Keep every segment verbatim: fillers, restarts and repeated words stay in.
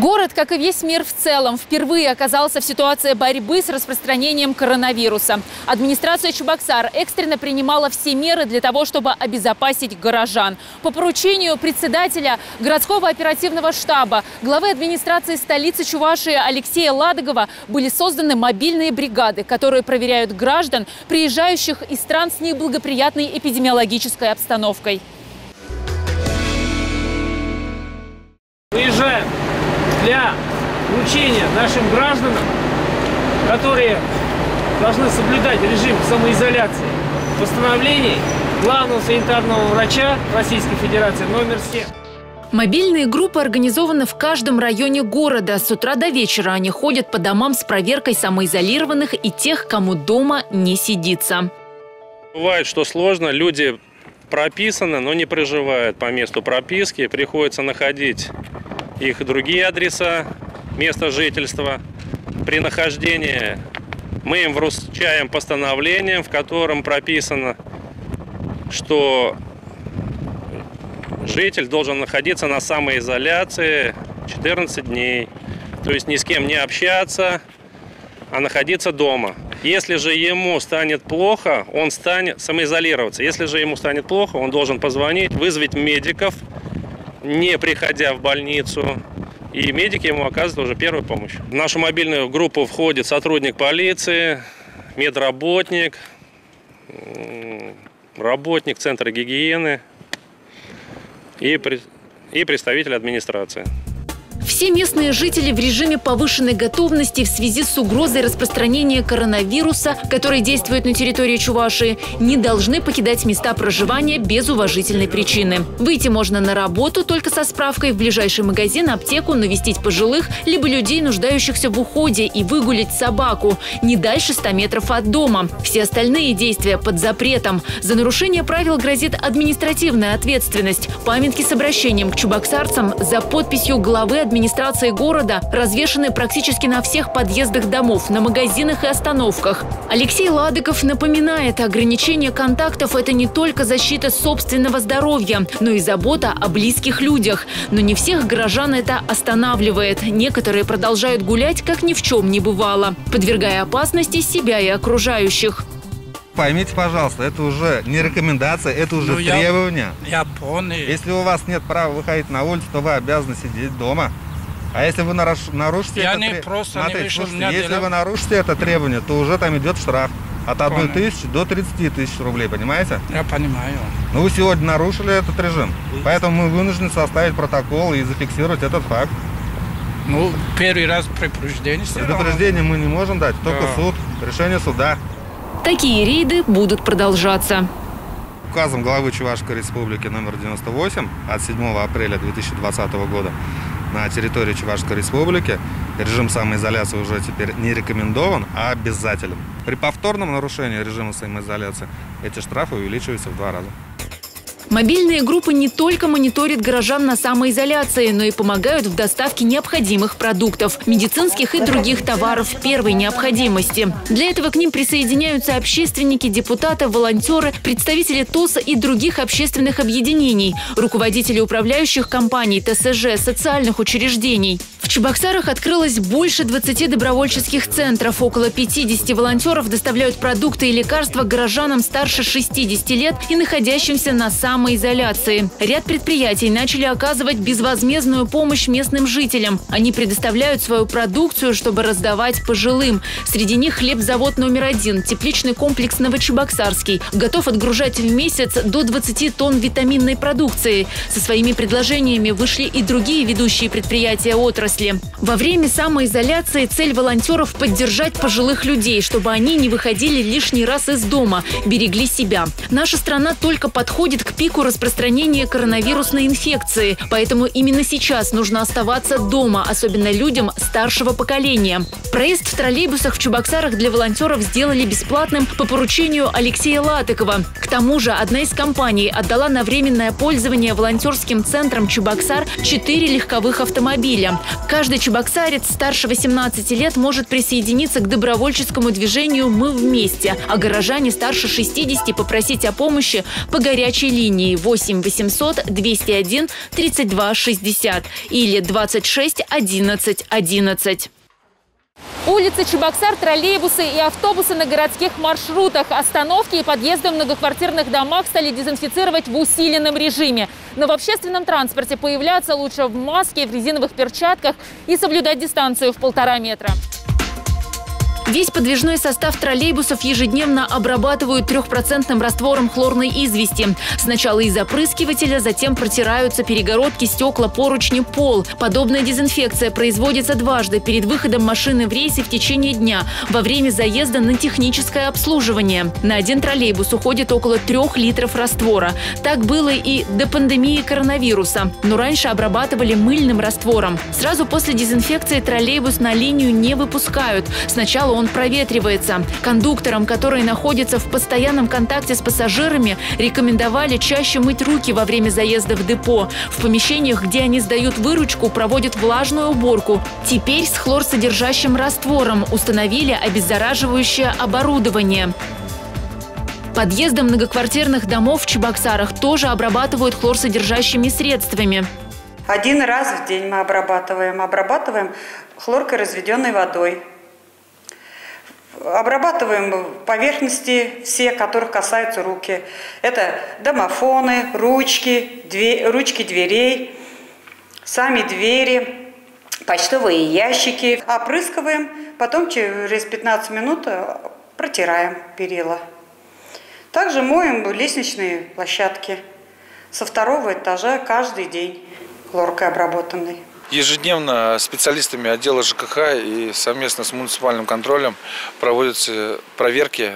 Город, как и весь мир в целом, впервые оказался в ситуации борьбы с распространением коронавируса. Администрация Чебоксар экстренно принимала все меры для того, чтобы обезопасить горожан. По поручению председателя городского оперативного штаба, главы администрации столицы Чувашии Алексея Ладогова были созданы мобильные бригады, которые проверяют граждан, приезжающих из стран с неблагоприятной эпидемиологической обстановкой. Выезжаем для вручения нашим гражданам, которые должны соблюдать режим самоизоляции, постановлений главного санитарного врача Российской Федерации номер семь. Мобильные группы организованы в каждом районе города. С утра до вечера они ходят по домам с проверкой самоизолированных и тех, кому дома не сидится. Бывает, что сложно, люди прописаны, но не проживают по месту прописки. Приходится находить их другие адреса, место жительства. При нахождении мы им вручаем постановление, в котором прописано, что житель должен находиться на самоизоляции четырнадцать дней. То есть ни с кем не общаться, а находиться дома. Если же ему станет плохо, он станет самоизолироваться. Если же ему станет плохо, он должен позвонить, вызвать медиков, не приходя в больницу. И медики ему оказывают уже первую помощь. В нашу мобильную группу входит сотрудник полиции, медработник, работник центра гигиены и, и представитель администрации. Все местные жители в режиме повышенной готовности в связи с угрозой распространения коронавируса, который действует на территории Чувашии, не должны покидать места проживания без уважительной причины. Выйти можно на работу только со справкой в ближайший магазин, аптеку, навестить пожилых, либо людей, нуждающихся в уходе, и выгулять собаку не дальше ста метров от дома. Все остальные действия под запретом. За нарушение правил грозит административная ответственность. Памятки с обращением к чебоксарцам за подписью главы администрации администрации города развешаны практически на всех подъездах домов, на магазинах и остановках. Алексей Ладогов напоминает, ограничение контактов – это не только защита собственного здоровья, но и забота о близких людях. Но не всех горожан это останавливает. Некоторые продолжают гулять, как ни в чем не бывало, подвергая опасности себя и окружающих. Поймите, пожалуйста, это уже не рекомендация, это уже ну, требования. Я, я понял. Если у вас нет права выходить на улицу, то вы обязаны сидеть дома. А если вы нарушите я это не требование, просто смотрите, не вышел, слушайте, если дела... вы нарушите это требование, то уже там идет штраф от одной тысячи до тридцати тысяч рублей, понимаете? Я понимаю. Ну вы сегодня нарушили этот режим, поэтому мы вынуждены составить протокол и зафиксировать этот факт. Ну, первый раз предупреждение. Предупреждение мы не можем дать, только да. суд, решение суда. Такие рейды будут продолжаться. Указом главы Чувашской республики номер девяносто восемь от седьмого апреля две тысячи двадцатого года на территории Чувашской республики режим самоизоляции уже теперь не рекомендован, а обязателен. При повторном нарушении режима самоизоляции эти штрафы увеличиваются в два раза. Мобильные группы не только мониторят горожан на самоизоляции, но и помогают в доставке необходимых продуктов, медицинских и других товаров первой необходимости. Для этого к ним присоединяются общественники, депутаты, волонтеры, представители ТОС и других общественных объединений, руководители управляющих компаний, ТСЖ, социальных учреждений. В Чебоксарах открылось больше двадцати добровольческих центров. Около пятидесяти волонтеров доставляют продукты и лекарства горожанам старше шестидесяти лет и находящимся на самоизоляции. самоизоляции. Ряд предприятий начали оказывать безвозмездную помощь местным жителям. Они предоставляют свою продукцию, чтобы раздавать пожилым. Среди них хлебзавод номер один, тепличный комплекс Новочебоксарский, готов отгружать в месяц до двадцати тонн витаминной продукции. Со своими предложениями вышли и другие ведущие предприятия отрасли. Во время самоизоляции цель волонтеров – поддержать пожилых людей, чтобы они не выходили лишний раз из дома, берегли себя. Наша страна только подходит к пику распространения коронавирусной инфекции. Поэтому именно сейчас нужно оставаться дома, особенно людям старшего поколения. Проезд в троллейбусах в Чебоксарах для волонтеров сделали бесплатным по поручению Алексея Ладогова. К тому же одна из компаний отдала на временное пользование волонтерским центрам Чебоксар четыре легковых автомобиля. Каждый чебоксарец старше восемнадцати лет может присоединиться к добровольческому движению «Мы вместе», а горожане старше шестидесяти попросить о помощи по горячей линии восемь восемьсот двести один тридцать два шестьдесят или двадцать шесть одиннадцать одиннадцать. Улицы Чебоксар, троллейбусы и автобусы на городских маршрутах. Остановки и подъезды в многоквартирных домах стали дезинфицировать в усиленном режиме. Но в общественном транспорте появляться лучше в маске, в резиновых перчатках и соблюдать дистанцию в полтора метра. Весь подвижной состав троллейбусов ежедневно обрабатывают трехпроцентным раствором хлорной извести. Сначала из опрыскивателя, затем протираются перегородки, стекла, поручни, пол. Подобная дезинфекция производится дважды перед выходом машины в рейс и в течение дня, во время заезда на техническое обслуживание. На один троллейбус уходит около трех литров раствора. Так было и до пандемии коронавируса. Но раньше обрабатывали мыльным раствором. Сразу после дезинфекции троллейбус на линию не выпускают. Сначала он проветривается. Кондукторам, которые находятся в постоянном контакте с пассажирами, рекомендовали чаще мыть руки во время заезда в депо. В помещениях, где они сдают выручку, проводят влажную уборку. Теперь с хлорсодержащим раствором установили обеззараживающее оборудование. Подъезды многоквартирных домов в Чебоксарах тоже обрабатывают хлорсодержащими средствами. Один раз в день мы обрабатываем. Обрабатываем хлоркой разведенной водой. Обрабатываем поверхности, все, которых касаются руки. Это домофоны, ручки, две, ручки дверей, сами двери, почтовые ящики. Опрыскиваем, потом через пятнадцать минут протираем перила. Также моем лестничные площадки со второго этажа каждый день хлоркой обработанной. Ежедневно специалистами отдела ЖКХ и совместно с муниципальным контролем проводятся проверки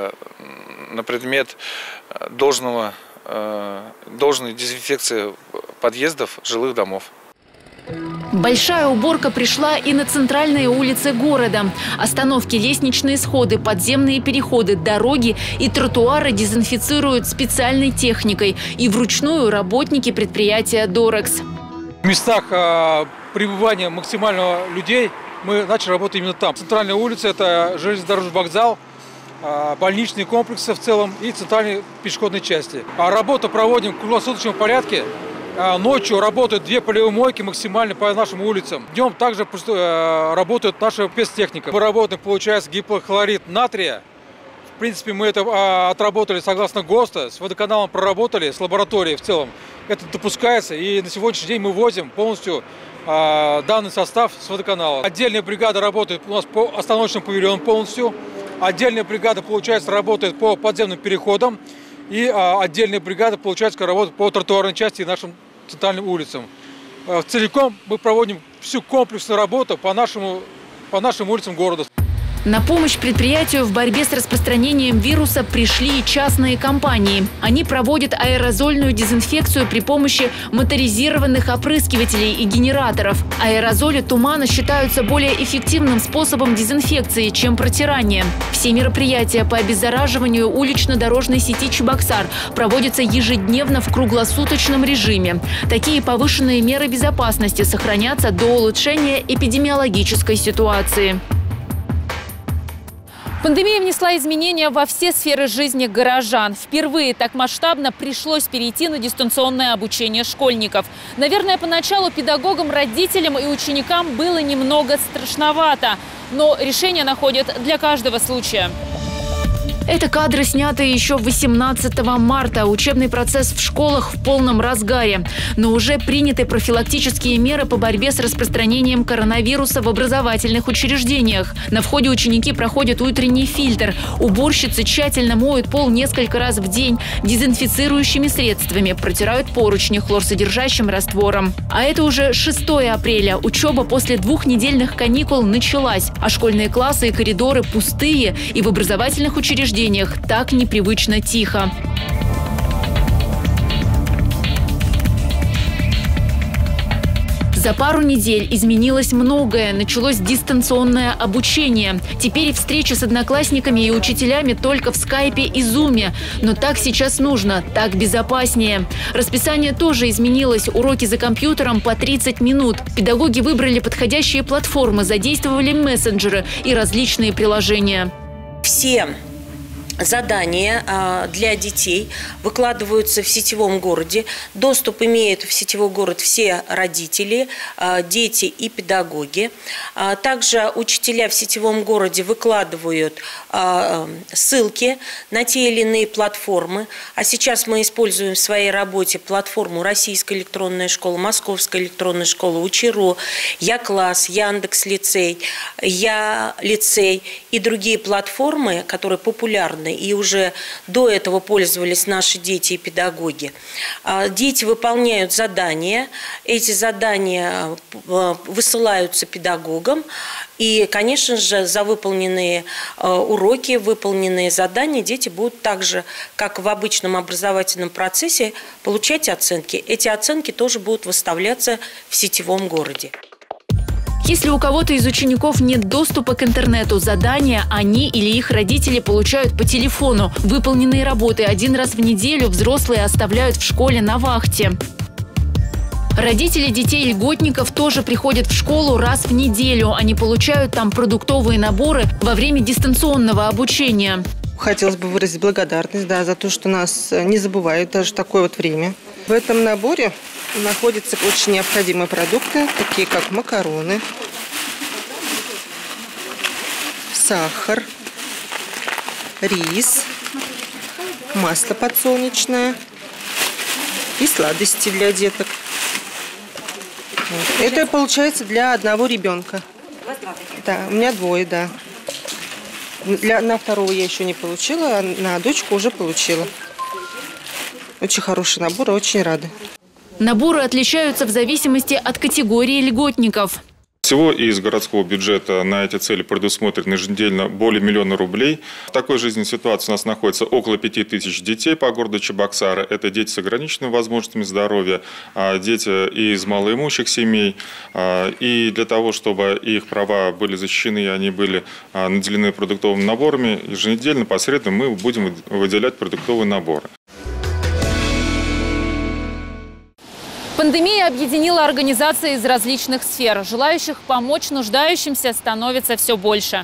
на предмет должного, должной дезинфекции подъездов жилых домов. Большая уборка пришла и на центральные улицы города. Остановки, лестничные сходы, подземные переходы, дороги и тротуары дезинфицируют специальной техникой и вручную работники предприятия «Дорекс». В местах э, пребывания максимального людей мы начали работать именно там. Центральная улица – это железнодорожный вокзал, э, больничные комплексы в целом и центральные пешеходные части. А работу проводим в круглосуточном порядке. Э, ночью работают две полевые мойки максимально по нашим улицам. Днем также э, работает наша спецтехника. Мы работаем, получается, гипохлорид натрия. В принципе, мы это э, отработали согласно ГОСТа, с водоканалом проработали, с лабораторией в целом. Это допускается, и на сегодняшний день мы возим полностью э, данный состав с водоканала. Отдельная бригада работает у нас по остановочным павильонам полностью. Отдельная бригада, получается, работает по подземным переходам. И э, отдельная бригада, получается, работает по тротуарной части и нашим центральным улицам. Э, целиком мы проводим всю комплексную работу по, нашему, по нашим улицам города. На помощь предприятию в борьбе с распространением вируса пришли и частные компании. Они проводят аэрозольную дезинфекцию при помощи моторизированных опрыскивателей и генераторов. Аэрозоли тумана считаются более эффективным способом дезинфекции, чем протирание. Все мероприятия по обеззараживанию улично-дорожной сети Чебоксар проводятся ежедневно в круглосуточном режиме. Такие повышенные меры безопасности сохранятся до улучшения эпидемиологической ситуации. Пандемия внесла изменения во все сферы жизни горожан. Впервые так масштабно пришлось перейти на дистанционное обучение школьников. Наверное, поначалу педагогам, родителям и ученикам было немного страшновато. Но решение находят для каждого случая. Это кадры, снятые еще восемнадцатого марта. Учебный процесс в школах в полном разгаре. Но уже приняты профилактические меры по борьбе с распространением коронавируса в образовательных учреждениях. На входе ученики проходят утренний фильтр. Уборщицы тщательно моют пол несколько раз в день дезинфицирующими средствами, протирают поручни хлорсодержащим раствором. А это уже шестое апреля. Учеба после двухнедельных каникул началась. А школьные классы и коридоры пустые, и в образовательных учреждениях так непривычно тихо. За пару недель изменилось многое. Началось дистанционное обучение. Теперь встречи с одноклассниками и учителями только в скайпе и зуме. Но так сейчас нужно, так безопаснее. Расписание тоже изменилось. Уроки за компьютером по тридцать минут. Педагоги выбрали подходящие платформы, задействовали мессенджеры и различные приложения. Все задания для детей выкладываются в сетевом городе. Доступ имеют в сетевой город все родители, дети и педагоги. Также учителя в сетевом городе выкладывают ссылки на те или иные платформы. А сейчас мы используем в своей работе платформу Российская электронная школа, Московская электронная школа, УЧИРО, Я-класс, Яндекс.Лицей, Я-лицей и другие платформы, которые популярны и уже до этого пользовались наши дети и педагоги. Дети выполняют задания, эти задания высылаются педагогам, и, конечно же, за выполненные уроки, выполненные задания дети будут так же, как в обычном образовательном процессе, получать оценки. Эти оценки тоже будут выставляться в сетевом городе. Если у кого-то из учеников нет доступа к интернету, задания они или их родители получают по телефону. Выполненные работы один раз в неделю взрослые оставляют в школе на вахте. Родители детей-льготников тоже приходят в школу раз в неделю. Они получают там продуктовые наборы во время дистанционного обучения. Хотелось бы выразить благодарность, да, за то, что нас не забывают даже в такое вот время. В этом наборе находятся очень необходимые продукты, такие как макароны, сахар, рис, масло подсолнечное и сладости для деток. Вот. Это получается для одного ребенка. Да, у меня двое, да. Для, на второго я еще не получила, а на дочку уже получила. Очень хороший набор, очень рада. Наборы отличаются в зависимости от категории льготников. Всего из городского бюджета на эти цели предусмотрено еженедельно более миллиона рублей. В такой жизненной ситуации у нас находится около пяти тысяч детей по городу Чебоксары. Это дети с ограниченными возможностями здоровья, дети из малоимущих семей. И для того, чтобы их права были защищены, они были наделены продуктовыми наборами, еженедельно посредством мы будем выделять продуктовые наборы. Пандемия объединила организации из различных сфер. Желающих помочь нуждающимся становится все больше.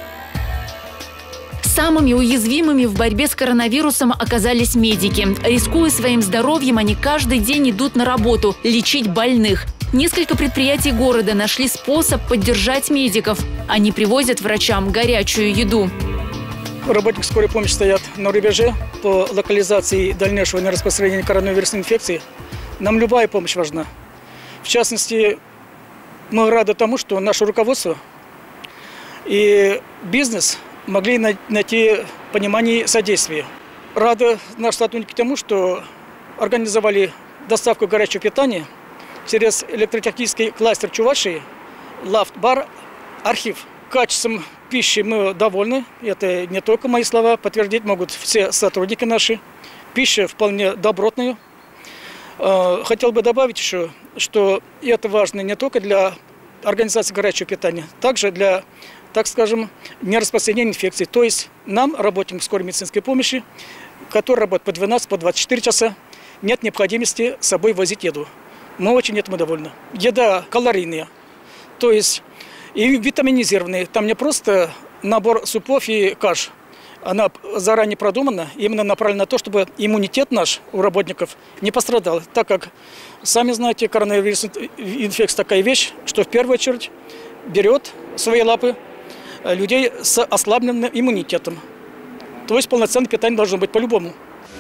Самыми уязвимыми в борьбе с коронавирусом оказались медики. Рискуя своим здоровьем, они каждый день идут на работу – лечить больных. Несколько предприятий города нашли способ поддержать медиков. Они привозят врачам горячую еду. Работники скорой помощи стоят на рубеже по локализации дальнейшего нераспространения коронавирусной инфекции. Нам любая помощь важна. В частности, мы рады тому, что наше руководство и бизнес могли найти понимание и содействие. Рады наши сотрудники тому, что организовали доставку горячего питания через электротехнический кластер Чувашии, лафт-бар, архив. Качеством пищи мы довольны. Это не только мои слова, подтвердить могут все сотрудники наши. Пища вполне добротная. Хотел бы добавить еще, что это важно не только для организации горячего питания, также для, так скажем, нераспространения инфекций. То есть нам, работникам скорой медицинской помощи, которые работают по двенадцать, по двадцать четыре часа, нет необходимости с собой возить еду. Мы очень этому довольны. Еда калорийная, то есть и витаминизированная. Там не просто набор супов и каш. Она заранее продумана, именно направлена на то, чтобы иммунитет наш у работников не пострадал. Так как, сами знаете, коронавирусная инфекция такая вещь, что в первую очередь берет в свои лапы людей с ослабленным иммунитетом. То есть полноценное питание должно быть по-любому.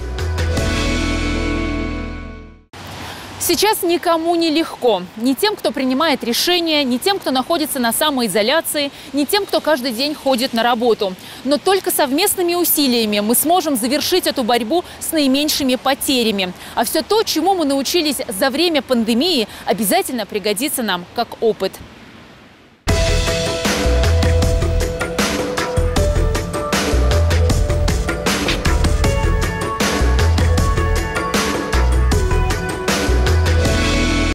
Сейчас никому не легко. Ни тем, кто принимает решения, ни тем, кто находится на самоизоляции, ни тем, кто каждый день ходит на работу. Но только совместными усилиями мы сможем завершить эту борьбу с наименьшими потерями. А все то, чему мы научились за время пандемии, обязательно пригодится нам как опыт.